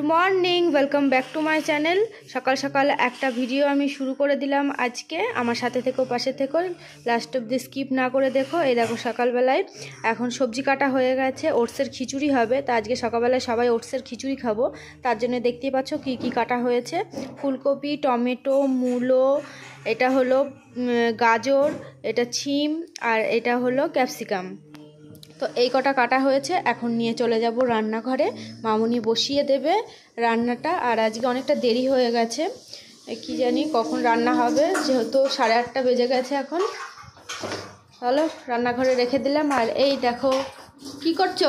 Morning, welcome back to my channel. সকাল সকাল একটা ভিডিও আমি শুরু করে দিলাম আজকে। আমার সাথে থেকো, পাশে থেকো, লাস্ট অব্দি স্কিপ না করে দেখো। এই দেখো সকালবেলায় এখন সবজি কাটা হয়ে গেছে, ওটসের খিচুড়ি হবে। তা আজকে সকালবেলায় সবাই ওটসের খিচুড়ি খাবো, তার জন্য দেখতেই পাচ্ছ কি কি কাটা হয়েছে। ফুলকপি, টমেটো, মূলো, এটা হলো গাজর, এটা শিম, আর এটা হলো ক্যাপসিকাম। তো এই কটা কাটা হয়েছে, এখন নিয়ে চলে যাব রান্নাঘরে। মামুনি বসিয়ে দেবে রান্নাটা। আর আজকে অনেকটা দেরি হয়ে গেছে, কি জানি কখন রান্না হবে, যেহেতু 8:30 বেজে গেছে এখন। চলো রান্নাঘরে রেখে দিলাম। আর এই দেখো কি করছো?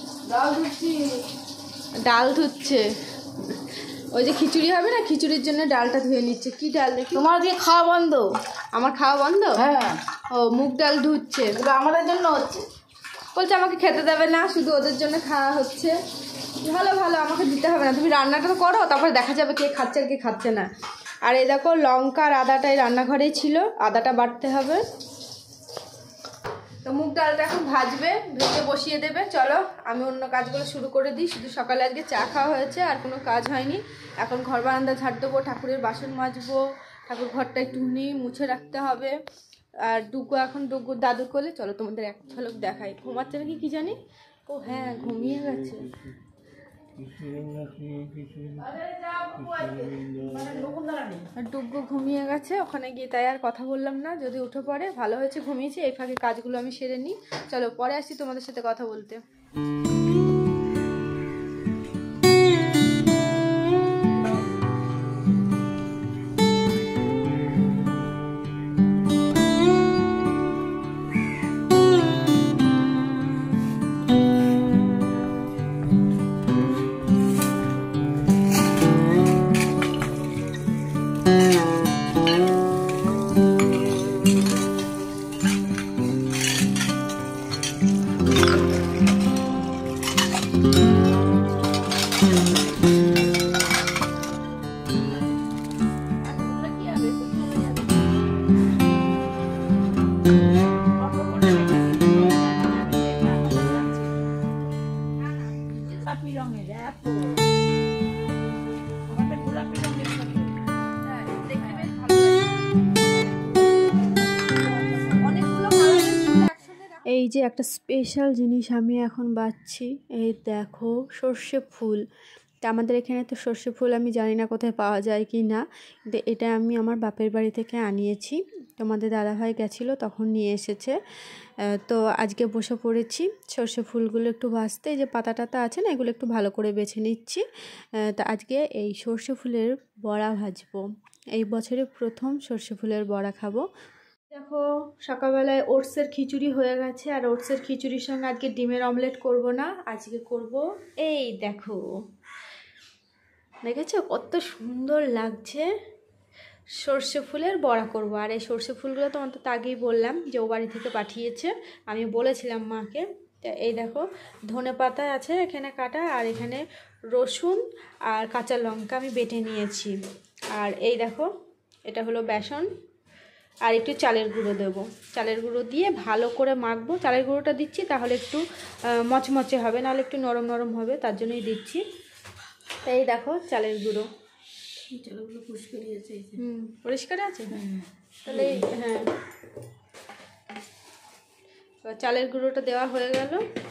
ডাল ধুচ্ছে। ওই যে খিচুড়ি হবে না, খিচুড়ির জন্য ডালটা ধুয়ে নিচ্ছে। কি ডাল দেখি? তোমার দিয়ে খাওয়া বন্ধ? আমার খাওয়া বন্ধ? হ্যাঁ। ও, মুগ ডাল ধুচ্ছে। আমাদের জন্য হচ্ছে, বলছে আমাকে খেতে দেবে না, শুধু ওদের জন্য খাওয়া হচ্ছে। ভালো ভালো, আমাকে দিতে হবে না, তুমি রান্নাটা তো করো, তারপরে দেখা যাবে কে খাচ্ছে আর কে খাচ্ছে না। আর এই দেখো লঙ্কা আর আদাটাই রান্নাঘরেই ছিল, আদাটা বাটতে হবে। তো মুগ ডালটা এখন ভাজবে, ভেজে বসিয়ে দেবে। চলো আমি অন্য কাজগুলো শুরু করে দিই। শুধু সকালে আজকে চা খাওয়া হয়েছে, আর কোনো কাজ হয়নি। এখন ঘর বারান্দা ঝাড় দেবো, ঠাকুরের বাসন মাজবো, ঠাকুর ঘরটা একটুখানি মুছে রাখতে হবে। আর ডুগু দাদুর কোলে। চলো তোমাদের এক ঝলক দেখাই। ঘুমাচ্ছে নাকি কি জানি। ও হ্যাঁ, ঘুমিয়ে গেছে। ডুগু ঘুমিয়ে গেছে ওখানে গিয়ে, তাই আর কথা বললাম না। যদি উঠে পড়ে ভালো হয়েছে, ঘুমিয়েছে। এই ফাঁকে কাজগুলো আমি সেরে নিই। চলো পরে আসছি তোমাদের সাথে কথা বলতে। এই যে একটা স্পেশাল জিনিস আমি এখন বাছছি, এই দেখো সর্ষে ফুল। তা আমাদের এখানে তো সর্ষে ফুল আমি জানি না কোথায় পাওয়া যায় কি না, কিন্তু এটা আমি আমার বাপের বাড়ি থেকে আনিয়েছি। তোমাদের দাদাভাই গেছিলো তখন নিয়ে এসেছে। তো আজকে বসে পড়েছি সর্ষে ফুলগুলো একটু ভাজতে। এই যে পাতা টাতা আছে না, এগুলো একটু ভালো করে বেছে নিচ্ছি। তা আজকে এই সর্ষে ফুলের বড়া ভাজবো। এই বছরে প্রথম সর্ষে ফুলের বড়া খাবো। দেখো সকালবেলায় ওটসের খিচুড়ি হয়ে গেছে, আর ওটসের খিচুড়ির সঙ্গে আজকে ডিমের অমলেট করব না, আজকে করব এই দেখো, দেখেছো কত সুন্দর লাগছে, সর্ষে ফুলের বড়া করব। আর এই সর্ষে ফুলগুলো তোমার তো আগেই বললাম যে ও বাড়ি থেকে পাঠিয়েছে, আমি বলেছিলাম মাকে। এই দেখো ধনে পাতা আছে এখানে কাটা, আর এখানে রসুন আর কাঁচা লঙ্কা আমি বেটে নিয়েছি। আর এই দেখো এটা হলো বেসন, আর একটু চালের গুঁড়ো দেবো। চালের গুঁড়ো দিয়ে ভালো করে মাখবো। চালের গুঁড়োটা দিচ্ছি তাহলে একটু মচমচে হবে, নাহলে একটু নরম নরম হবে, তার জন্যই দিচ্ছি। এই দেখো চালের গুঁড়ো, চালগুলো পরিষ্কার আছে। পরিষ্কার আছে। তাহলে হ্যাঁ, চালের গুঁড়োটা দেওয়া হয়ে গেল।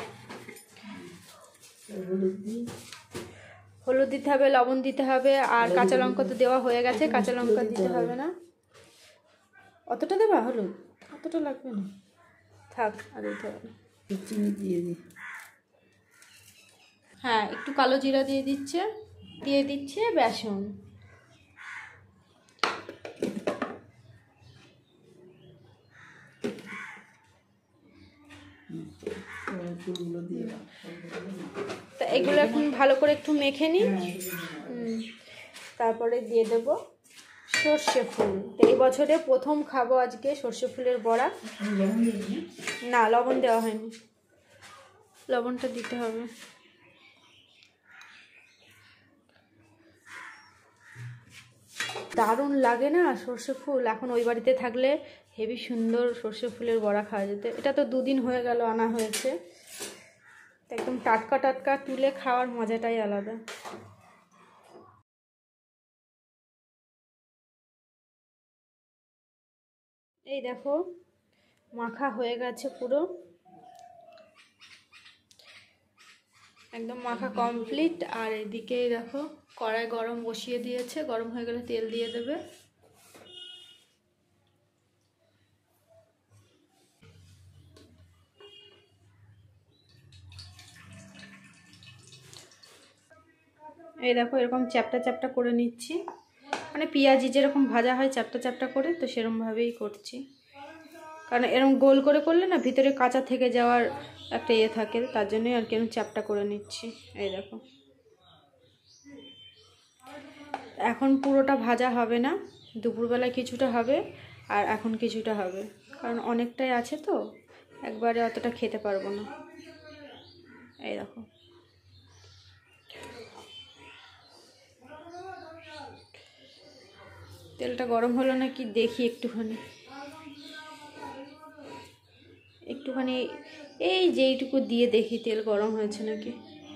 হলুদ দিতে হবে, লবণ দিতে হবে, আর কাঁচা লঙ্কা তো দেওয়া হয়ে গেছে, কাঁচা লঙ্কা দিতে হবে না। অতটা দেবা হলুদ? অতটা লাগবে না, থাক, আর দিতে হবে। চিনি দিয়ে দিই। হ্যাঁ, একটু কালো জিরা দিয়ে দিচ্ছে বেসন। তা এগুলো এখন ভালো করে একটু মেখে নিই। তারপরে দিয়ে দেবো সর্ষে ফুল। তো এই বছরে প্রথম খাবো আজকে সর্ষে ফুলের বড়া। না, লবণ দেওয়া হয়নি, লবণটা দিতে হবে। দারুণ লাগে না সর্ষে ফুল? এখন ওই বাড়িতে থাকলে হেবি সুন্দর সর্ষে ফুলের বড়া খাওয়া যেত। এটা তো 2 দিন হয়ে গেল আনা হয়েছে, একদম টাটকা টাটকা তুলে খাওয়ার মজাটাই আলাদা। এই দেখো মাখা হয়ে গেছে পুরো, একদম মাখা কমপ্লিট। আর এদিকে দেখো কড়াই গরম বসিয়ে দিয়েছে, গরম হয়ে গেলে তেল দিয়ে দেবে। এই দেখো এরকম চ্যাপটা চ্যাপটা করে নিচ্ছি, মানে পেঁয়াজি যেরকম ভাজা হয় চ্যাপটা চ্যাপটা করে, তো সেরকমভাবেই করছি। কারণ এরকম গোল করে করলে না ভিতরে কাঁচা থেকে যাওয়ার একটা ইয়ে থাকে, তার জন্যই আর কি আমি চ্যাপটা করে নিচ্ছি। এই দেখো এখন পুরোটা ভাজা হবে না, দুপুরবেলায় কিছুটা হবে আর এখন কিছুটা হবে, কারণ অনেকটাই আছে তো একবারে অতটা খেতে পারবো না। এই দেখো তেলটা গরম হলো নাকি দেখি একটুখানি, একটুখানি এই যেইটুকু দিয়ে দেখি তেল গরম হয়েছে নাকি।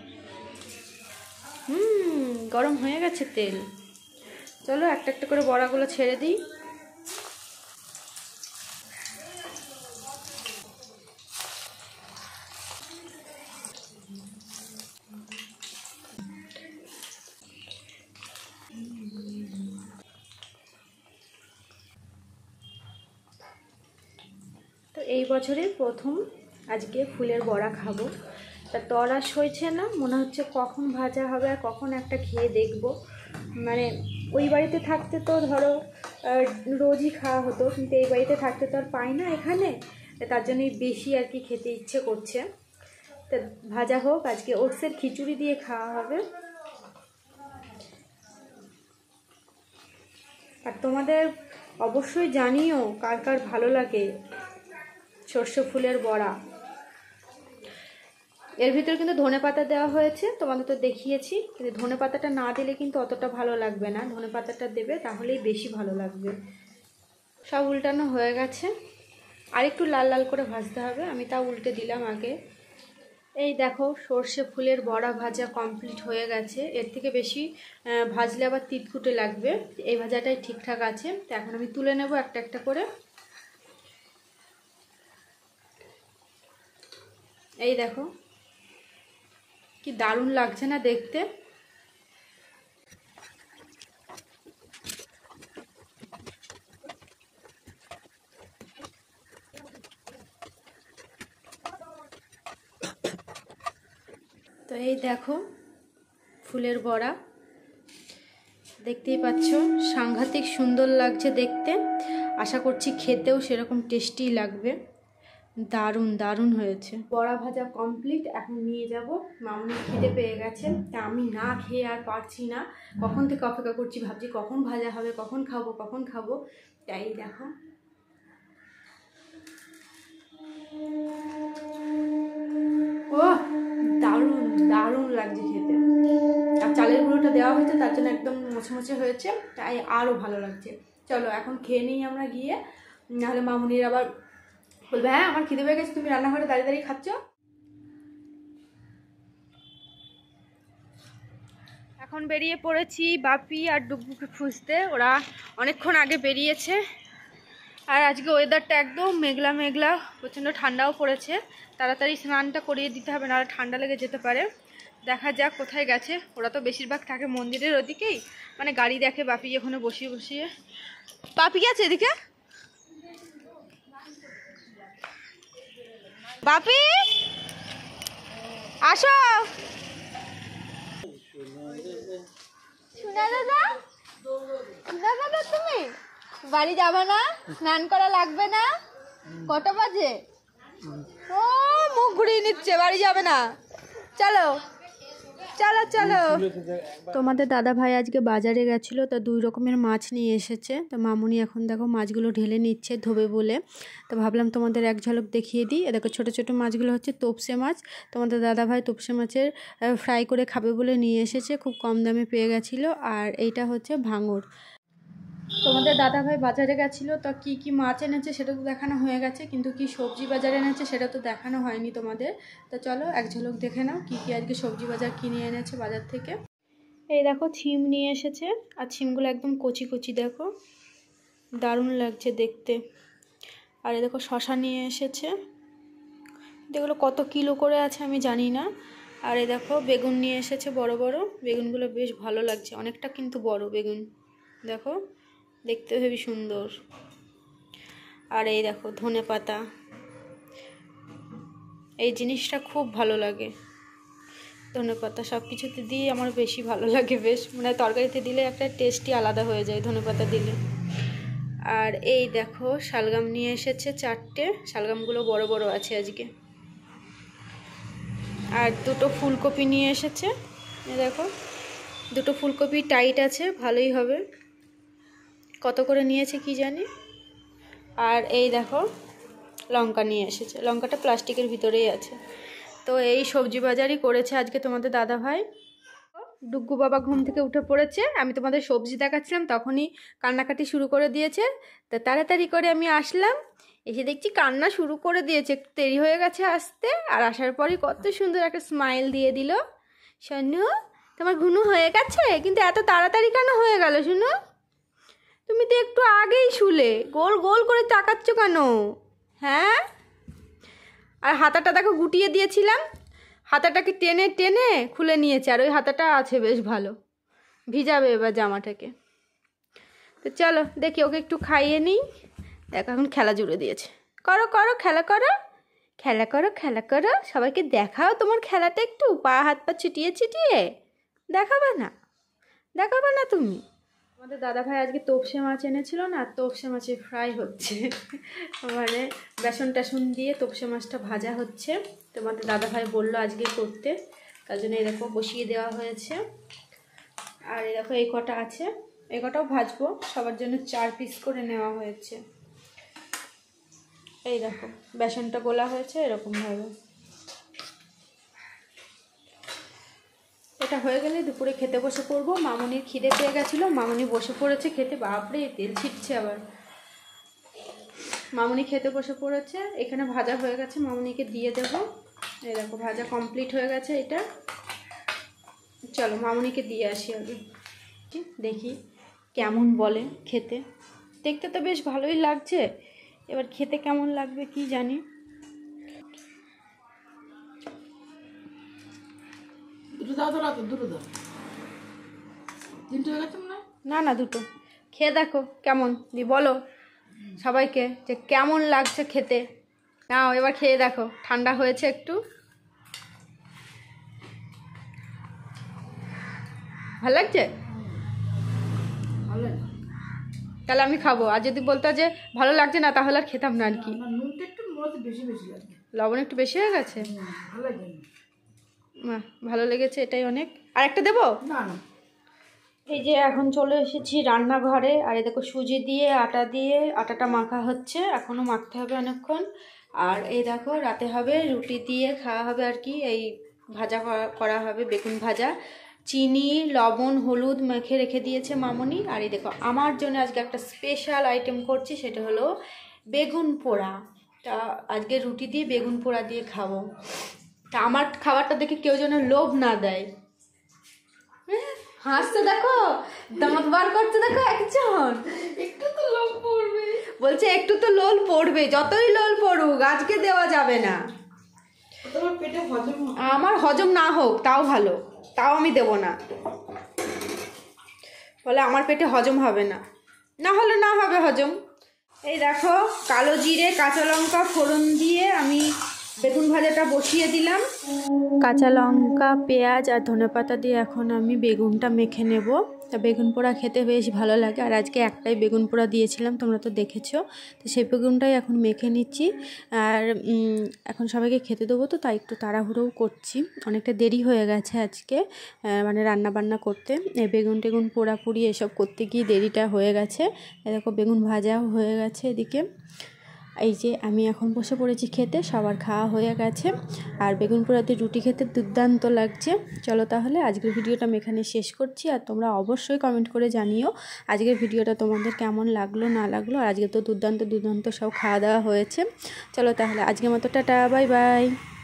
গরম হয়ে গেছে তেল। চলো একটা একটা করে বড়াগুলো ছেড়ে দিই। তো এই বছরের প্রথম আজকে ফুলের বড়া খাবো, তা তরাস হয়েছে না, মনে হচ্ছে কখন ভাজা হবে আর কখন একটা খেয়ে দেখব। মানে ওই বাড়িতে থাকতে তো ধরো রোজই খাওয়া হতো, কিন্তু এই বাড়িতে থাকতে তো আর পাই না এখানে, তার জন্যই বেশি আর কি খেতে ইচ্ছে করছে। তা ভাজা হোক, আজকে ওটসের খিচুড়ি দিয়ে খাওয়া হবে। আর তোমাদের অবশ্যই জানিও কার কার ভালো লাগে সর্ষে ফুলের বড়া। এর ভিতরে কিন্তু ধনেপাতা দেওয়া হয়েছে, তোমাদের তো দেখিয়েছি, কিন্তু ধনেপাতাটা না দিলে কিন্তু অতটা ভালো লাগবে না, ধনেপাতাটা দেবে তাহলেই বেশি ভালো লাগবে। সব উল্টানো হয়ে গেছে, আর একটু লাল লাল করে ভাজতে হবে, আমি তাও উল্টে দিলাম আগে। এই দেখো সর্ষে ফুলের বড়া ভাজা কমপ্লিট হয়ে গেছে, এর থেকে বেশি ভাজলে আবার তিতকুটে লাগবে, এই ভাজাটাই ঠিকঠাক আছে। তো এখন আমি তুলে নেব একটা একটা করে। এই দেখো কি দারুণ লাগছে না দেখতে। তো এই দেখো ফুলের বড়া, দেখতেই পাচ্ছ সাংঘাতিক সুন্দর লাগছে দেখতে, আশা করছি খেতেও সেরকম টেস্টি লাগবে। দারুণ দারুণ হয়েছে। বড়া ভাজা কমপ্লিট, এখন নিয়ে যাব, মামনি খিদে পেয়ে গেছে, তা আমি না খেয়ে আর পারছি না, কখন থেকে অপেক্ষা করছি, ভাবছি কখন ভাজা হবে, কখন খাবো কখন খাবো। তাই দেখো ও দারুণ দারুণ লাগছে খেতে, আর চালের গুঁড়োটা দেওয়া হয়েছে তার জন্য একদম মোছে হয়েছে, তাই আরও ভালো লাগছে। চলো এখন খেয়ে নিই আমরা গিয়ে, নাহলে মামুনির আবার বলবে হ্যাঁ আমার খিদে পেয়ে গেছে তুমি রান্নাঘরে দাঁড়িয়ে দাঁড়িয়ে খাচ্ছ। এখন বেরিয়ে পড়েছি বাপি আর ডুবুকে খুঁজতে, ওরা অনেকক্ষণ আগে বেরিয়েছে। আর আজকে ওয়েদারটা একদম মেঘলা মেঘলা, প্রচণ্ড ঠান্ডাও পড়েছে, তাড়াতাড়ি স্নানটা করিয়ে দিতে হবে, নাহলে ঠান্ডা লেগে যেতে পারে। দেখা যাক কোথায় গেছে, ওরা তো বেশিরভাগ থাকে মন্দিরের ওদিকেই, মানে গাড়ি দেখে বাপি ওখানে বসিয়ে বসিয়ে। বাপি গেছে এদিকে, বাপি আসো। শোনা দাদা, শোনা দাদা তুমি বাড়ি যাবে না, স্নান করা লাগবে না, কটা বাজে? ও মুখ ঘুরিয়ে নিচ্ছে, বাড়ি যাবে না, চলো চলো চলো। তোমাদের দাদা ভাই আজকে বাজারে গেছিলো, তা 2 রকমের মাছ নিয়ে এসেছে, তো মামুনি এখন দেখো মাছগুলো ঢেলে নিচ্ছে ধোবে বলে, তো ভাবলাম তোমাদের এক ঝলক দেখিয়ে দিই। দেখো ছোটো ছোটো মাছগুলো হচ্ছে তোপসে মাছ, তোমাদের দাদা ভাই তোপসে মাছের ফ্রাই করে খাবে বলে নিয়ে এসেছে, খুব কম দামে পেয়ে গেছিলো। আর এইটা হচ্ছে ভাঙর। তোমাদের দাদা ভাই বাজারে গেছিলো, তো কি কি মাছ এনেছে সেটা তো দেখানো হয়ে গেছে, কিন্তু কি সবজি বাজারে এনেছে সেটা তো দেখানো হয়নি তোমাদের। তো চলো এক ঝলক দেখে নাও কি কি আজকে সবজি বাজার কিনে এনেছে বাজার থেকে। এই দেখো ছিম নিয়ে এসেছে, আর ছিমগুলো একদম কচি কচি, দেখো দারুণ লাগছে দেখতে। আর এই দেখো শশা নিয়ে এসেছে, এগুলো কত কিলো করে আছে আমি জানি না। আর এই দেখো বেগুন নিয়ে এসেছে বড় বড়, বেগুনগুলো বেশ ভালো লাগছে, অনেকটা কিন্তু বড় বেগুন, দেখো দেখতে হেবি সুন্দর। আর এই দেখো ধনেপাতা, এই জিনিসটা খুব ভালো লাগে, ধনেপাতা সব কিছুতে দিয়ে আমার বেশি ভালো লাগে, বেশ মানে তরকারিতে দিলে একটা টেস্টই আলাদা হয়ে যায় ধনেপাতা দিলে। আর এই দেখো শালগাম নিয়ে এসেছে 4টে, শালগামগুলো বড় বড় আছে আজকে। আর 2টো ফুলকপি নিয়ে এসেছে, এই দেখো 2টো ফুলকপি টাইট আছে, ভালোই হবে। কত করে নিয়েছে কি জানি। আর এই দেখো লঙ্কা নিয়ে এসেছে, লঙ্কাটা প্লাস্টিকের ভিতরেই আছে। তো এই সবজি বাজারই করেছে আজকে তোমাদের দাদা ভাই। ডুগ্গু বাবা ঘুম থেকে উঠে পড়েছে, আমি তোমাদের সবজি দেখাচ্ছিলাম তখনই কান্নাকাটি শুরু করে দিয়েছে। তা তাড়াতাড়ি করে আমি আসলাম, এসে দেখছি কান্না শুরু করে দিয়েছে, একটু দেরি হয়ে গেছে আসতে। আর আসার পরই কত সুন্দর একটা স্মাইল দিয়ে দিল। শোনো তোমার ঘুনু হয়ে গেছে, কিন্তু এত তাড়াতাড়ি কেন হয়ে গেল শুনো? তুমি তো একটু আগেই শুলে, গোল গোল করে তাকাচ্ছ কেন? হ্যাঁ, আর হাতাটা দেখো গুটিয়ে দিয়েছিলাম, হাতাটাকে টেনে টেনে খুলে নিয়েছে, আর ওই হাতাটা আছে বেশ ভালো, ভিজাবে এবার জামাটাকে। তো চলো দেখি ওকে একটু খাইয়ে নিই। দেখো এখন খেলা জুড়ে দিয়েছে, করো করো খেলা করো, খেলা করো খেলা করো, সবাইকে দেখাও তোমার খেলাটা, একটু পা হাত পা ছিটিয়ে ছিটিয়ে দেখাবে না, দেখাবে না তুমি? আমাদের দাদা ভাই আজকে তোপসে মাছ এনেছিল না, তোপসে মাছের ফ্রাই হচ্ছে, মানে বেসন টেসন দিয়ে তোপসে মাছটা ভাজা হচ্ছে। তোমাদের দাদা ভাই বললো আজকে করতে, তার জন্য এই দেখো বসিয়ে দেওয়া হয়েছে। আর এই দেখো এই কটা আছে, এই কটাও ভাজবো, সবার জন্য 4 পিস করে নেওয়া হয়েছে। এই দেখো বেসনটা গোলা হয়েছে এরকমভাবে। এটা হয়ে গেলে দুপুরে খেতে বসে পড়বো। মামনির খিদে পেয়ে গেছিলো, মামনি বসে পড়েছে খেতে, বাপরে তেল ছিটছে আবার। মামনি খেতে বসে পড়েছে, এখানে ভাজা হয়ে গেছে, মামনিকে দিয়ে দেবো। এই দেখো ভাজা কমপ্লিট হয়ে গেছে এটা। চলো মামনিকে দিয়ে আসি আগে, দেখি কেমন বলে খেতে। দেখতে তো বেশ ভালোই লাগছে, এবার খেতে কেমন লাগবে কি জানি। না না 2টো খেয়ে দেখো কেমন, দি বলো সবাইকে যে কেমন লাগছে খেতে। নাও এবার খেয়ে দেখো, ঠান্ডা হয়েছে একটু, ভালো লাগছে? তাহলে আমি খাবো, আর যদি বলতো যে ভালো লাগছে না তাহলে আর খেতাম না আর কি। লবণ একটু বেশি হয়ে গেছে, ভালো লেগেছে এটাই অনেক। আর একটা দেবো? এই যে এখন চলে এসেছি রান্নাঘরে, আর এই দেখো সুজি দিয়ে আটা দিয়ে আটাটা মাখা হচ্ছে, এখনও মাখতে হবে অনেকক্ষণ। আর এই দেখো রাতে হবে রুটি দিয়ে খাওয়া হবে আর কি, এই ভাজা করা হবে বেগুন ভাজা, চিনি লবণ হলুদ মেখে রেখে দিয়েছে মামনি। আর এই দেখো আমার জন্য আজকে একটা স্পেশাল আইটেম করছি, সেটা হলো বেগুন পোড়া। তা আজকে রুটি দিয়ে বেগুন পোড়া দিয়ে খাবো। তা আমার খাবারটা দেখে কেউ যেন লোভ না দেয়। হাসতে দেখো, দাঁত বার করতে দেখো একজন, একটু তো লোল পড়বে বলছে, একটু তো লোল পড়বে, যতই লোল পড়ুক আজকে দেওয়া যাবে না। আমার হজম না হোক তাও ভালো, তাও আমি দেব না, বলে আমার পেটে হজম হবে না, না হলে না হবে হজম। এই দেখো কালো জিরে কাঁচা লঙ্কা ফোড়ন দিয়ে আমি বেগুন ভাজাটা বসিয়ে দিলাম। কাঁচা লঙ্কা পেঁয়াজ আর ধনেপাতা দিয়ে এখন আমি বেগুনটা মেখে নেব। তা বেগুন পোড়া খেতে বেশ ভালো লাগে, আর আজকে একটাই বেগুন পোড়া দিয়েছিলাম, তোমরা তো দেখেছো। তো সেই বেগুনটাই এখন মেখে নিচ্ছি, আর এখন সবাইকে খেতে দেবো, তো তাই একটু তাড়াহুড়োও করছি, অনেকটা দেরি হয়ে গেছে আজকে মানে রান্না বান্না করতে। এই বেগুন টেগুন পোড়াপুড়ি এসব করতে গিয়ে দেরিটা হয়ে গেছে। দেখো বেগুন ভাজাও হয়ে গেছে এদিকে। এই যে আমি এখন বসে পড়েছি খেতে, সবার খাওয়া হয়ে গেছে, আর বেগুন পোড়া দিয়ে রুটি খেতে দুর্দান্ত লাগছে। চলো তাহলে আজকের ভিডিওটা আমি এখানে শেষ করছি, আর তোমরা অবশ্যই কমেন্ট করে জানিও আজকের ভিডিওটা তোমাদের কেমন লাগলো না লাগলো। আর আজকে তো দুর্দান্ত দুর্দান্ত সব খাওয়া দাওয়া হয়েছে। চলো তাহলে আজকের মতো টাটা, বাই বাই।